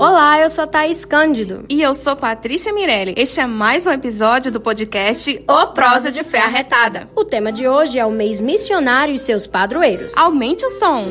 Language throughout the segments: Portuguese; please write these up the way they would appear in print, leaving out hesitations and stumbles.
Olá, eu sou Thaís Cândido. E eu sou Patrícia Mirelli. Este é mais um episódio do podcast O Prosa de Fé Arretada. O tema de hoje é o mês missionário e seus padroeiros. Aumente o som!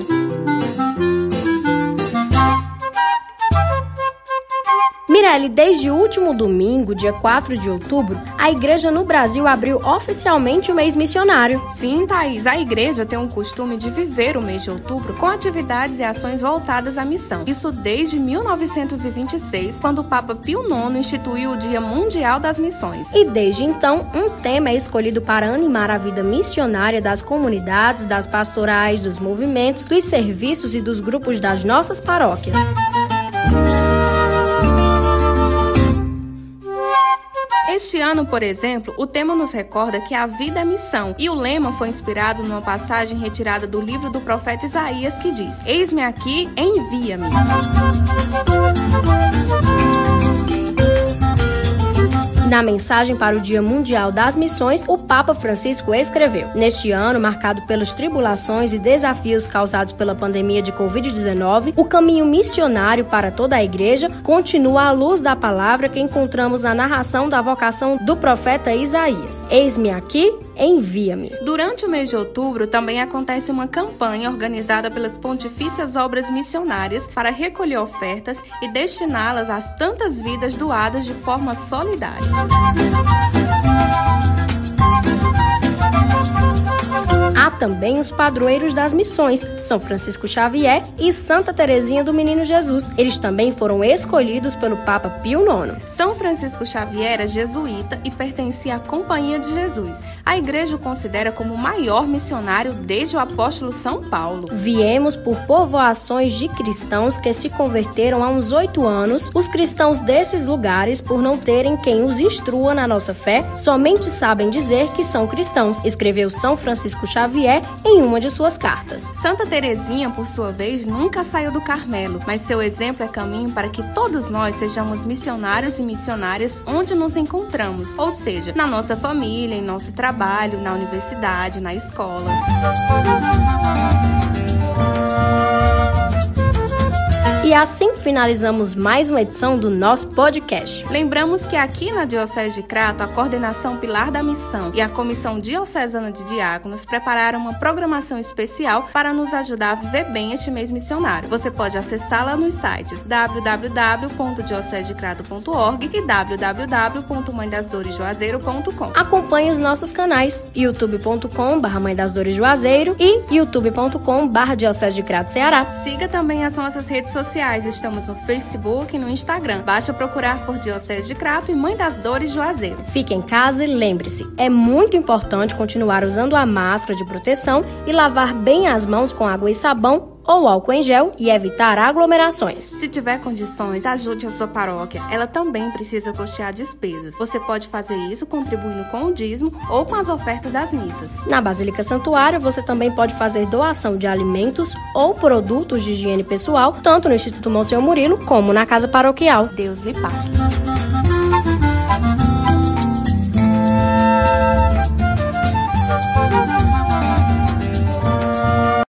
Mirelli, desde o último domingo, dia 4 de outubro, a igreja no Brasil abriu oficialmente o mês missionário. Sim, Thaís, a igreja tem o costume de viver o mês de outubro com atividades e ações voltadas à missão. Isso desde 1926, quando o Papa Pio IX instituiu o Dia Mundial das Missões. E desde então, um tema é escolhido para animar a vida missionária das comunidades, das pastorais, dos movimentos, dos serviços e dos grupos das nossas paróquias. Este ano, por exemplo, o tema nos recorda que a vida é missão, e o lema foi inspirado numa passagem retirada do livro do profeta Isaías que diz: "Eis-me aqui, envia-me". Na mensagem para o Dia Mundial das Missões, o Papa Francisco escreveu: "Neste ano, marcado pelas tribulações e desafios causados pela pandemia de Covid-19, o caminho missionário para toda a Igreja continua à luz da palavra que encontramos na narração da vocação do profeta Isaías. Eis-me aqui, envia-me". Durante o mês de outubro, também acontece uma campanha organizada pelas Pontifícias Obras Missionárias para recolher ofertas e destiná-las às tantas vidas doadas de forma solidária. Há também os padroeiros das missões, São Francisco Xavier e Santa Teresinha do Menino Jesus. Eles também foram escolhidos pelo Papa Pio IX. São Francisco Xavier era jesuíta e pertencia à Companhia de Jesus. A igreja o considera como o maior missionário desde o apóstolo São Paulo. Viemos por povoações de cristãos que se converteram há uns 8 anos. Os cristãos desses lugares, por não terem quem os instrua na nossa fé, somente sabem dizer que são cristãos, escreveu São Francisco Xavier em uma de suas cartas. Santa Teresinha, por sua vez, nunca saiu do Carmelo, mas seu exemplo é caminho para que todos nós sejamos missionários e missionárias onde nos encontramos, ou seja, na nossa família, em nosso trabalho, na universidade, na escola. E assim finalizamos mais uma edição do nosso podcast. Lembramos que aqui na Diocese de Crato, a Coordenação Pilar da Missão e a Comissão Diocesana de Diáconos prepararam uma programação especial para nos ajudar a viver bem este mês missionário. Você pode acessá-la nos sites www.diocesedecrato.org e www.mãedasdoresjuazeiro.com. Acompanhe os nossos canais youtube.com/mãedasdoresjuazeiro e youtube.com/Diocese de Crato, Ceará. Siga também as nossas redes sociais. Estamos no Facebook e no Instagram. Basta procurar por Diocese de Crato e Mãe das Dores Juazeiro. Fique em casa e lembre-se, é muito importante continuar usando a máscara de proteção e lavar bem as mãos com água e sabão ou álcool em gel e evitar aglomerações. Se tiver condições, ajude a sua paróquia. Ela também precisa custear despesas. Você pode fazer isso contribuindo com o dízimo ou com as ofertas das missas. Na Basílica Santuário, você também pode fazer doação de alimentos ou produtos de higiene pessoal, tanto no Instituto Monsenhor Murilo como na Casa Paroquial. Deus lhe pague.